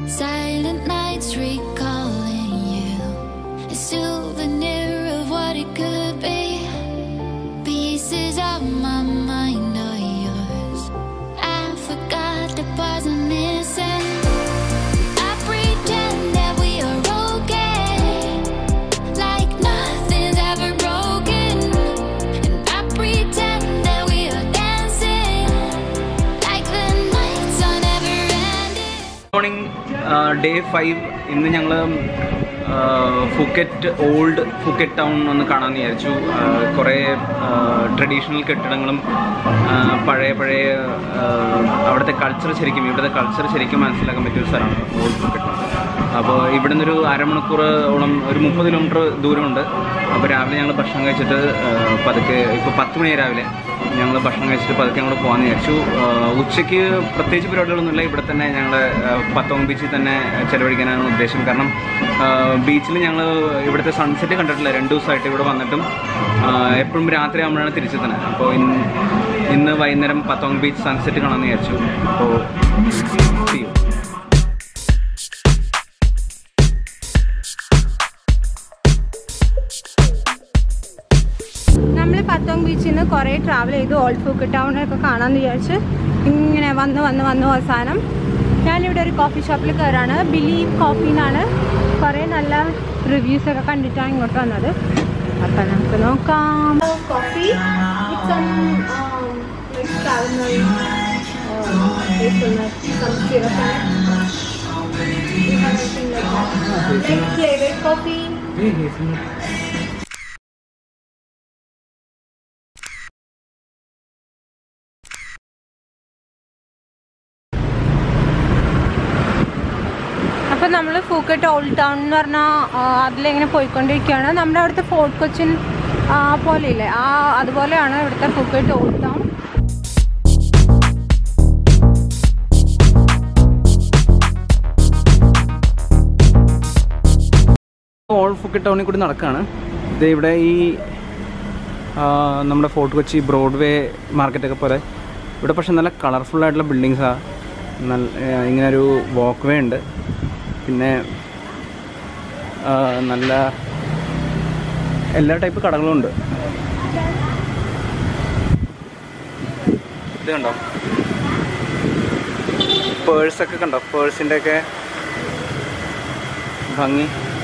Silent nights recalling you, a souvenir of what it could be. Pieces of my mind are yours. I forgot the parts I'm missing. I pretend that we are okay, like nothing's ever broken. And I pretend that we are dancing, like the nights are never ending. Morning, day 5. ഇന്ന് ഞങ്ങൾ Phuket old Phuket town ഒന്ന് കാണാമെന്ന് വിചാരിച്ചു. കുറേ traditional കെട്ടിടങ്ങളും പഴയ അവിടുത്തെ culture ശരിക്കും ഇവിടുത്തെ കൾച്ചർ ശരിക്കും മനസ്സിലാക്കാൻ പറ്റിയ ഒരു സ്ഥലമാണ് ഓൾഡ് ഫുക്കറ്റ് ടൗൺ. അപ്പോൾ ഇവിടെ നിന്നൊരു അരമണിക്കൂറോളം ഒരു 30 കിലോമീറ്റർ ദൂരമുണ്ട്. അപ്പോൾ രാവിലെ ഞങ്ങൾ ഭക്ഷണം കഴിച്ചിട്ട് പതുക്കെ ഇപ്പോൾ 10 മണി രാവിലെ ഞങ്ങൾ ഭക്ഷണം കഴിച്ചിട്ട് പതുക്കെ ഞങ്ങൾ പോകാമെന്ന് വിചാരിച്ചു. ഉച്ചയ്ക്ക് പ്രത്യേകിച്ച് പരിപാടികളൊന്നുമില്ല. ഇവിടെ തന്നെ ഞങ്ങൾ പത്തോങ് ബീച്ചിൽ തന്നെ ചിലവഴിക്കാനാണ് ഉദ്ദേശം. കാരണം ബീച്ചിൽ ഞങ്ങൾ ഇവിടുത്തെ സൺസെറ്റ് കണ്ടിട്ടില്ല. 2 ദിവസമായിട്ട് ഇവിടെ വന്നിട്ടും എപ്പോഴും രാത്രി ആകുമ്പോഴാണ് തിരിച്ചെത്തുന്നത്. അപ്പോൾ ഇന്ന് വൈകുന്നേരം പത്തോങ് ബീച്ച് സൺസെറ്റ് കാണാമെന്ന് വിചാരിച്ചു. അപ്പോൾ നമ്മൾ പത്തോങ് ബീച്ചിൽ നിന്ന് കുറേ ട്രാവൽ ചെയ്ത് ഓൾഡ് ഫുക്കറ്റ് ടൗണൊക്കെ കാണാമെന്ന് വിചാരിച്ച് ഇങ്ങനെ വന്ന് അവസാനം ഞാനിവിടെ ഒരു കോഫി ഷോപ്പിൽ കയറാണ്. ബിലീവ് കോഫി എന്നാണ്. കുറേ നല്ല റിവ്യൂസൊക്കെ കണ്ടിട്ടാണ് ഇങ്ങോട്ട് വന്നത്. അപ്പം നമുക്ക് നോക്കാം. Coffee coffee. അപ്പോൾ നമ്മൾ ഫൂക്കറ്റ് ഓൾഡ് ടൗൺ എന്ന് പറഞ്ഞാൽ അതിലിങ്ങനെ പോയിക്കൊണ്ടിരിക്കുകയാണ്. നമ്മുടെ അവിടുത്തെ ഫോർട്ട് കൊച്ചിൻ പോലെയില്ലേ, അതുപോലെയാണ് ഇവിടുത്തെ Phuket old town. Old Phuket ടൗണിൽ കൂടി നടക്കുകയാണ്. ഇത് ഇവിടെ ഈ നമ്മുടെ ഫോർട്ട് കൊച്ചി ബ്രോഡ്വേ മാർക്കറ്റൊക്കെ പോലെ ഇവിടെ പക്ഷെ നല്ല കളർഫുള്ളായിട്ടുള്ള ബിൽഡിങ്സാണ്. ഇങ്ങനൊരു വാക്ക് വേ ഉണ്ട്. പിന്നെ നല്ല എല്ലാ ടൈപ്പ് കടകളും ഉണ്ട്. ഇത് കണ്ടോ, പേഴ്സൊക്കെ കണ്ടോ, പേഴ്സിൻ്റെ ഒക്കെ ഭംഗി.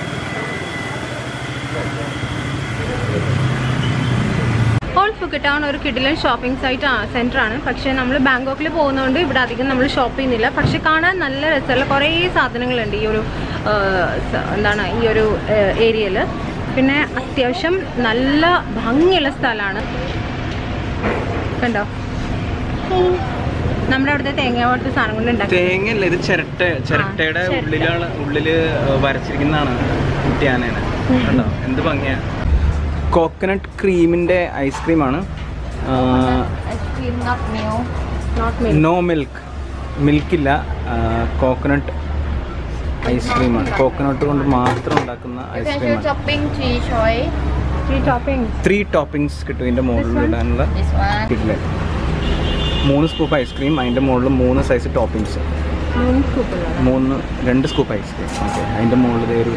ഓൾഡ് ഫുക്കറ്റ് ടൗൺ ഒരു കിടിലൻ ഷോപ്പിംഗ് സെൻറ്ററാണ്. പക്ഷേ നമ്മൾ ബാങ്കോക്കിൽ പോകുന്നതുകൊണ്ട് ഇവിടെ അധികം നമ്മൾ ഷോപ്പ് ചെയ്യുന്നില്ല. പക്ഷെ കാണാൻ നല്ല രസമുള്ള കുറേ സാധനങ്ങളുണ്ട് ഈ ഒരു ഈ ഒരു ഏരിയയിൽ. പിന്നെ അത്യാവശ്യം നല്ല ഭംഗിയുള്ള സ്ഥലമാണ്. കണ്ടോ, നമ്മുടെ അവിടുത്തെ തേങ്ങ പോലത്തെ സാധനം കൊണ്ട് ഉണ്ടാക്കി. തേങ്ങയല്ല, ഇത് ചിരട്ടയുടെ ഉള്ളിൽ വരച്ചിരിക്കുന്നതാണ്. കുട്ടിയാനേനെ കണ്ടോ, എന്ത് ഭംഗിയാ. കോക്കനട്ട് ക്രീമിൻ്റെ ഐസ്ക്രീമാണ്. നോ മിൽക്കില്ല, കോക്കനട്ട് ഐസ്ക്രീമാണ്. കോക്കനട്ട് കൊണ്ട് മാത്രം ഉണ്ടാക്കുന്ന ഐസ്ക്രീമാണ്. 3 ടോപ്പിങ്സ് കിട്ടും ഇതിൻ്റെ മുകളിൽ ഇടാനുള്ള. കിട്ടില്ല, 3 സ്കൂപ്പ് ഐസ്ക്രീം, അതിൻ്റെ മുകളിൽ 3 size toppings. 2 scoop ice cream. Okay, അതിൻ്റെ മുകളിൽ ഒരു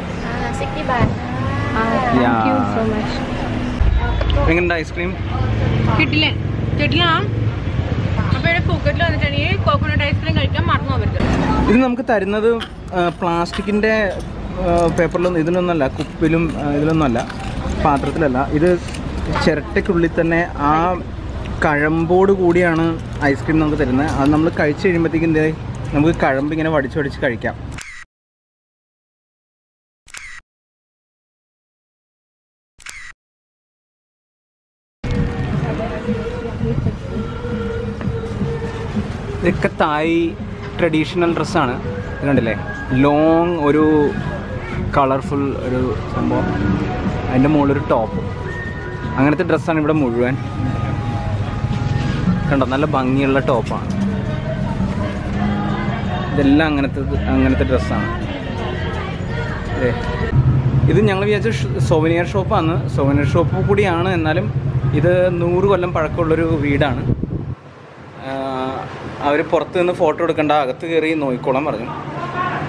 എങ്ങനെയുണ്ട് ഐസ്ക്രീം? കിട്ടില്ല. അപ്പോൾ ഇവിടെ ഫുക്കറ്റിൽ വന്നിട്ടുണ്ടെങ്കിൽ കോക്കനട്ട് ഐസ്ക്രീം കഴിക്കാൻ മറന്നു പോകരുത്. ഇത് നമുക്ക് തരുന്നത് പ്ലാസ്റ്റിക്കിൻ്റെ പേപ്പറിലൊന്നും ഇതിലൊന്നുമല്ല, കുപ്പിലും ഇതിലൊന്നുമല്ല, പാത്രത്തിലല്ല. ഇത് ചിരട്ടയ്ക്കുള്ളിൽ തന്നെ ആ കഴമ്പോട് കൂടിയാണ് ഐസ്ക്രീം നമുക്ക് തരുന്നത്. അത് നമ്മൾ കഴിച്ച് കഴിയുമ്പോഴത്തേക്കും നമുക്ക് കഴമ്പ് ഇങ്ങനെ വടിച്ച് കഴിക്കാം. ഇതൊക്കെ തായ് ട്രഡീഷണൽ ഡ്രസ്സാണ്. ഇത് കണ്ടില്ലേ, ലോങ് ഒരു കളർഫുൾ ഒരു സംഭവം, അതിൻ്റെ മുകളിലൊരു ടോപ്പ്, അങ്ങനത്തെ ഡ്രസ്സാണ് ഇവിടെ മുഴുവൻ. കണ്ടോ, നല്ല ഭംഗിയുള്ള ടോപ്പാണ്. ഇതെല്ലാം അങ്ങനത്തെ ഡ്രസ്സാണ്. ഇത് ഞങ്ങൾ വിചാരിച്ച സോവനിയർ ഷോപ്പാണ്. സോവനിയർ ഷോപ്പ് കൂടിയാണ്. എന്നാലും ഇത് 100 കൊല്ലം പഴക്കമുള്ളൊരു വീടാണ്. അവർ പുറത്ത് നിന്ന് ഫോട്ടോ എടുക്കണ്ട, അകത്ത് കയറി നോക്കിക്കോളാൻ പറഞ്ഞു.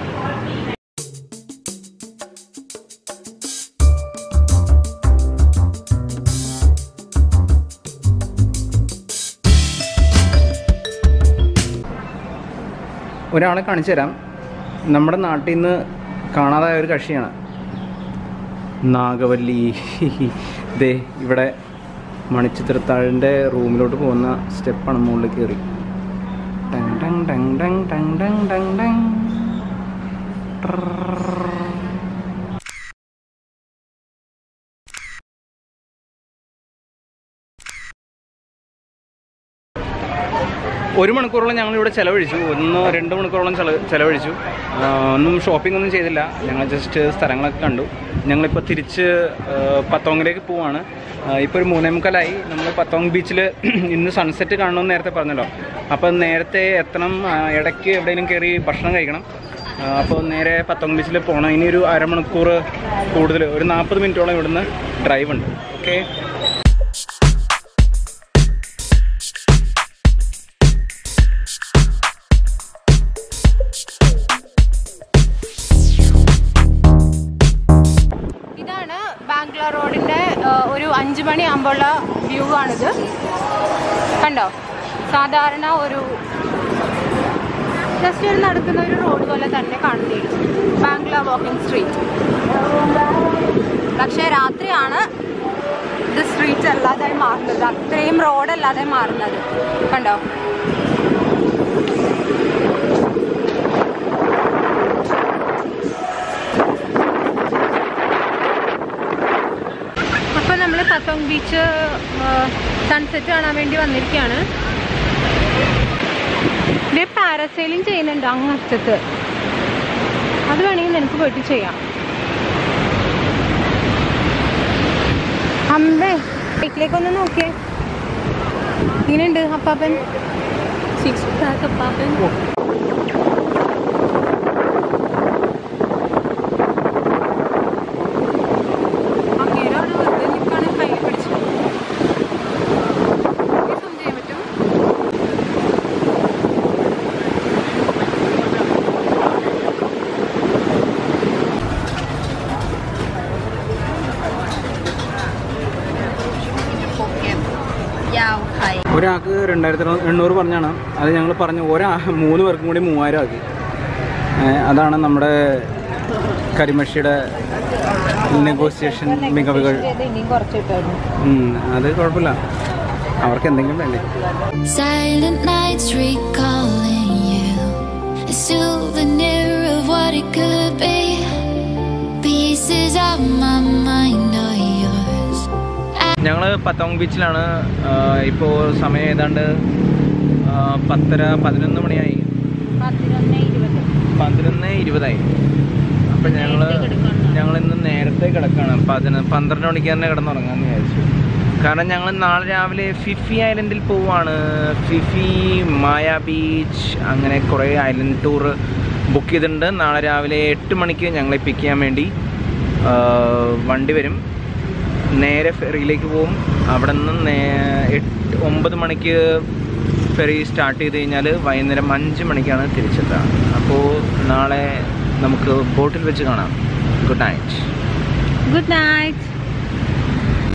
ഒരാളെ കാണിച്ചു തരാം. നമ്മുടെ നാട്ടിൽ നിന്ന് കാണാതായ ഒരു കക്ഷിയാണ് നാഗവല്ലി. ദേ ഇവിടെ മണിച്ചിത്രത്താഴിൻ്റെ റൂമിലോട്ട് പോകുന്ന സ്റ്റെപ്പാണ് മുകളിൽ കയറി. ടങ് ടങ് ടങ് ടങ് ടങ് ടങ് ടങ് ടങ്. ഒരു മണിക്കൂറോളം ഞങ്ങളിവിടെ ചിലവഴിച്ചു. 1-2 മണിക്കൂറോളം ചിലവഴിച്ചു. ഒന്നും ഷോപ്പിംഗ് ഒന്നും ചെയ്തില്ല. ഞങ്ങൾ ജസ്റ്റ് സ്ഥലങ്ങളൊക്കെ കണ്ടു. ഞങ്ങളിപ്പോൾ തിരിച്ച് പത്തോങ്ങിലേക്ക് പോവാണ്. ഇപ്പോൾ ഒരു 3:45. നമ്മൾ പത്തോങ് ബീച്ചിൽ ഇന്ന് സൺസെറ്റ് കാണണമെന്ന് നേരത്തെ പറഞ്ഞല്ലോ. അപ്പോൾ നേരത്തെ എത്തണം. ഇടയ്ക്ക് എവിടെയെങ്കിലും കയറി ഭക്ഷണം കഴിക്കണം. അപ്പോൾ നേരെ പത്തോങ് ബീച്ചിൽ പോകണം. ഇനി ഒരു അരമണിക്കൂർ കൂടുതൽ, ഒരു 40 മിനിറ്റോളം ഇവിടുന്ന് ഡ്രൈവ് ഉണ്ട്. ഓക്കെ. റോഡിൻ്റെ ഒരു 5 മണിയാകുമ്പോഴുള്ള വ്യൂ ആണിത്. കണ്ടോ? സാധാരണ ഒരു ജസ്റ്റ് ഒരു നടക്കുന്ന ഒരു റോഡ് പോലെ തന്നെ കാണുന്നതാണ് ബാംഗ്ല വാക്കിംഗ് സ്ട്രീറ്റ്. പക്ഷേ രാത്രിയാണ് ഇത് സ്ട്രീറ്റ് അല്ലാതെ മാറുന്നത്, അത്രയും റോഡല്ലാതെ മാറുന്നത്. കണ്ടോ? അപ്പോൾ നമ്മൾ പത്തോങ് ബീച്ച് സൺസെറ്റ് കാണാൻ വേണ്ടി വന്നിരിക്കുകയാണ്. ഇത് പാരസൈലിംഗ് ചെയ്യുന്നുണ്ട് അങ്ങറ്റത്ത്. അത് വേണമെങ്കിൽ നിനക്ക് പോയിട്ട് ചെയ്യാം. അമ്മേ ബൈക്കിലേക്കൊന്ന് നോക്കിയേ. ഇങ്ങനെയുണ്ട് അപ്പാപ്പൻ. 6 പാക്ക് അപ്പാപ്പൻ. ഒരാൾക്ക് 2800 പറഞ്ഞാണ്. അത് ഞങ്ങൾ പറഞ്ഞു 3 പേർക്കും കൂടി 3000 ആക്കി. അതാണ് നമ്മുടെ കരിമഷിയുടെ നെഗോസിയേഷൻ മികവുകൾ. അത് കുഴപ്പമില്ല, അവർക്ക് എന്തെങ്കിലും വേണ്ടേ. Silent nights recalling you, a souvenir of what it could be. Pieces of my mind are yours. ഞങ്ങൾ പത്തോങ് ബീച്ചിലാണ്. ഇപ്പോൾ സമയം ഏതാണ്ട് 10:30-11 മണിയായി. 11:20. അപ്പം ഞങ്ങളിന്ന് നേരത്തെ കിടക്കുകയാണ്. 12 മണിക്ക് തന്നെ കിടന്നുറങ്ങാമെന്ന് വിചാരിച്ചു. കാരണം ഞങ്ങൾ നാളെ രാവിലെ ഫിഫി ഐലൻഡിൽ പോവുകയാണ്. ഫിഫി, മായ ബീച്ച്, അങ്ങനെ കുറേ ഐലൻഡ് ടൂർ ബുക്ക് ചെയ്തിട്ടുണ്ട്. നാളെ രാവിലെ 8 മണിക്ക് ഞങ്ങളെ പിക്ക് ചെയ്യാൻ വേണ്ടി വണ്ടി വരും. നേരെ ഫെറിയിലേക്ക് പോവും. അവിടെ നിന്ന് 9 മണിക്ക് ഫെറി സ്റ്റാർട്ട് ചെയ്ത് കഴിഞ്ഞാൽ വൈകുന്നേരം 5 മണിക്കാണ് തിരിച്ചെത്തുക. അപ്പോൾ നാളെ നമുക്ക് ബോട്ടിൽ വെച്ച് കാണാം. Good night. Good night.